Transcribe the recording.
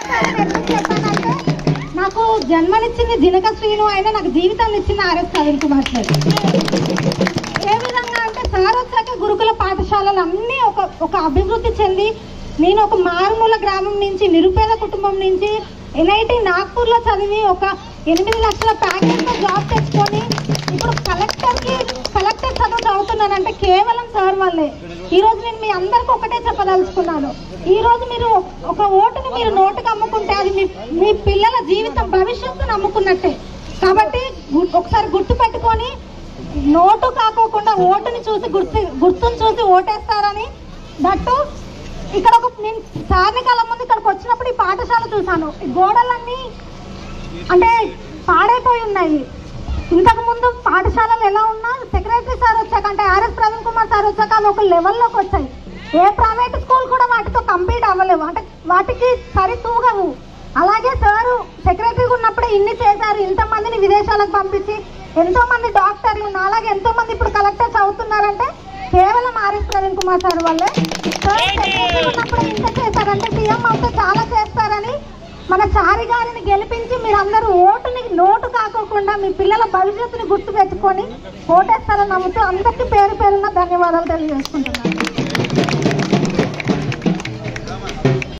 నాకు జన్మనిచ్చింది జినక శ్రీను అయినా నాకు జీవితాన్ని ఇచ్చింది ఆర్ఎస్ ప్రవీణ్ కుమార్ సార్. ఏ విధంగా అంటే సార్ వచ్చాక గురుకుల పాఠశాలలు అన్నీ ఒక అభివృద్ధి చెంది, నేను ఒక మారుమూల గ్రామం నుంచి నిరుపేద కుటుంబం నుంచి ఎన్ఐటి నాగ్పూర్లో చదివి ఒక 8 లక్షల ప్యాకేజ్తో జాబ్ తెచ్చుకొని ఇప్పుడు కలెక్టర్ చదువు చదువుతున్నానంటే కేవలం సార్ వల్లే. ఈరోజు నేను మీ అందరికీ ఒకటే చెప్పదలుచుకున్నాను, ఈరోజు మీరు ఒక ఓటుని మీరు నోటుకు అమ్ముకుంటే అది మీ పిల్లల జీవితం భవిష్యత్తును నమ్ముకున్నట్టే. కాబట్టి ఒకసారి గుర్తు పెట్టుకొని నోటు కాకోకుండా ఓటుని చూసి గుర్తుని చూసి ఓటేస్తారని. దట్టు ఇక్కడ నేను సార్ని కాలం ముందు ఇక్కడికి వచ్చినప్పుడు ఈ పాఠశాల చూశాను, ఈ గోడలన్నీ అంటే పాడైపోయి ఉన్నాయి. ఇంతకు ముందు పాఠశాలలు ఎలా ఉన్నా సెక్రటరీ సార్ వచ్చాక అంటే ఆర్ఎస్ ప్రవీణ్ కుమార్ సార్ వచ్చాక అవి ఒక లెవెల్లోకి వచ్చాయి. ఏ ప్రైవేట్ స్కూల్ కూడా వాటితో కంపీట్ అవ్వలేవు, అంటే వాటికి సరితూగవు. అలాగే సారు సెక్రటరీగా ఉన్నప్పుడే ఇన్ని చేశారు, ఇంతమందిని విదేశాలకు పంపించి ఎంతో మంది డాక్టర్లు అలాగే ఎంతో మంది ఇప్పుడు కలెక్టర్స్ అవుతున్నారంటే కేవలం ఆర్ఎస్ ప్రవీణ్ కుమార్ సార్ వల్లే. సార్ సెక్రటరీ ఉన్నప్పుడు ఇంత చేశారంటే సీఎం అవుతే చాలా చేస్తారని మన చారి గారిని గెలిపించి మీరందరూ ఓటుని నోటు కాకోకుండా మీ పిల్లల భవిష్యత్తుని గుర్తు తెచ్చుకొని ఓటేస్తారని నమ్ముతూ అందరికీ పేరు పేరున ధన్యవాదాలు తెలియజేసుకుంటున్నాను.